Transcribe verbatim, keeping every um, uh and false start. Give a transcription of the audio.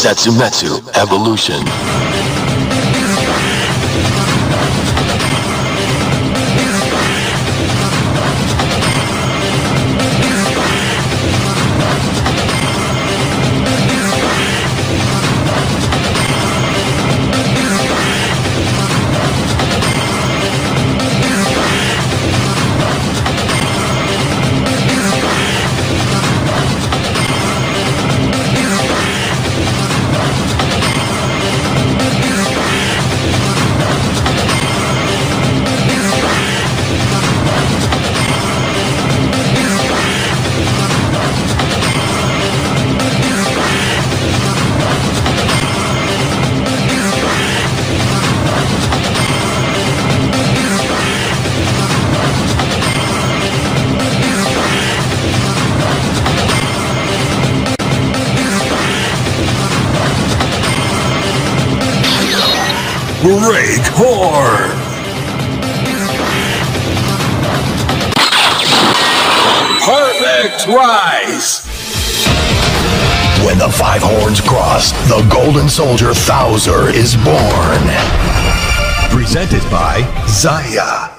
Zetsumetsu Evolution. Break horn! Perfect rise! When the five horns cross, the Golden Soldier Thouser is born. Presented by ZAIA.